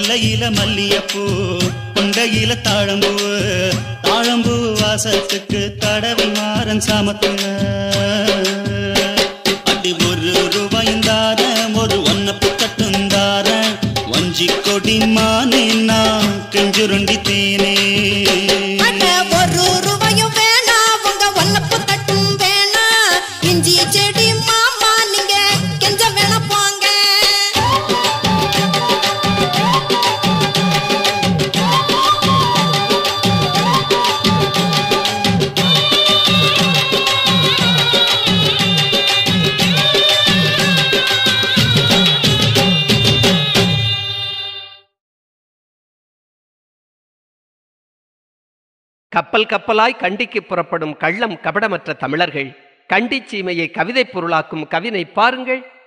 கொல்லையில மல்லியப்பூ கொண்டையில தாழம்பூ தாழம்பூ வாசத்துக்கு தடவி மாறன் சாமத்துல அடி ஒரு ரூபாய்ந்தார ஒரு ஒன்னப்பு கட்டுந்தார வஞ்சி கொடி மானே நான் கெஞ்சுருண்டி தேனே ஒரு ரூபாயும் வேணா உங்க ஒன்னப்பு கட்டும் வேணா இஞ்சி செடி மாமா நீங்க கெஞ்ச வேணா போங்க கப்பல் கப்பலாய் கண்டிக்கு புறப்படும் கள்ளம் கபடமற்ற தமிழர்கள் கண்டி சீமையை கவிதை பொருளாக்கும் கவினை பாருங்கள்.